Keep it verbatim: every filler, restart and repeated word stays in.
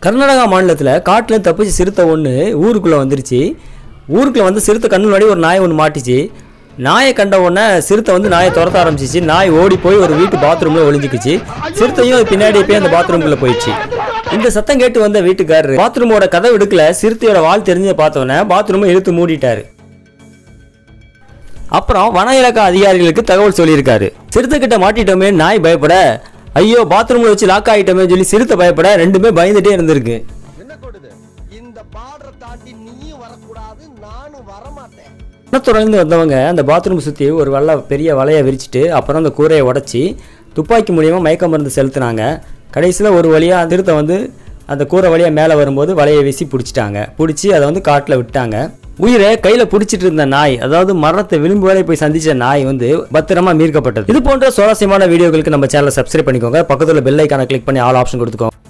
கர்நாடகா மாநிலத்தில் காட்டில் தப்பிச்சு சிறுத்தை ஒன்று ஊருக்குள்ளே வந்துருச்சு. ஊருக்குள்ளே வந்து சிறுத்தை கண்ணு முன்னாடி ஒரு நாய் ஒன்று மாட்டிச்சு. நாயை கண்ட உடனே சிறுத்தை வந்து நாயை துரத்த ஆரம்பிச்சிச்சு. நாய் ஓடி போய் ஒரு வீட்டு பாத்ரூமில் ஒளிஞ்சிக்கிச்சு. சிறுத்தையும் பின்னாடி போய் அந்த பாத்ரூம்குள்ளே போயிடுச்சு. இந்த சத்தம் கேட்டு வந்த வீட்டுக்காரரு பாத்ரூமோட கதவு எடுக்கல, சிறுத்தையோட வால் தெரிஞ்ச பார்த்தோன்னே பாத்ரூமை இழுத்து மூடிட்டாரு. அப்புறம் வன இலாக்கா அதிகாரிகளுக்கு தகவல் சொல்லியிருக்காரு. சிறுத்தை கிட்ட மாட்டிட்டோமே நாய் பயப்பட, ஐயோ பாத்ரூம்ல வச்சு லாக் ஆகிட்டோமே சொல்லி சிறுத்தை பயப்பட, ரெண்டுமே பயந்துட்டே இருந்திருக்கு. தொடர்ந்து வந்தவங்க அந்த பாத்ரூம் சுற்றி ஒரு வலை பெரிய வலையை விரிச்சிட்டு அப்புறம் அந்த கூரையை உடச்சி துப்பாக்கி மூலியமாக மயக்க மருந்து செலுத்தினாங்க. கடைசியில் ஒரு வழியாக சிறுத்தை வந்து அந்த கூரை வழியாக மேலே வரும்போது வலையை வீசி பிடிச்சிட்டாங்க. பிடிச்சி அதை வந்து காட்டில் விட்டாங்க. உயிரை கையில் பிடிச்சிட்டு இருந்த நாய், அதாவது மரணத்தை விளிம்பு வரை போய் சந்திச்ச நாய் வந்து பத்திரமா மீட்கப்பட்டது. இது போன்ற சுவாரஸ்யமான வீடியோக்களுக்கு நம்ம சேனலை சப்ஸ்கிரைப் பண்ணிக்கோங்க. பக்கத்தில் பெல் ஐக்கானை கிளிக் பண்ணி ஆல் ஆப்ஷன் கொடுத்துக்கோங்க.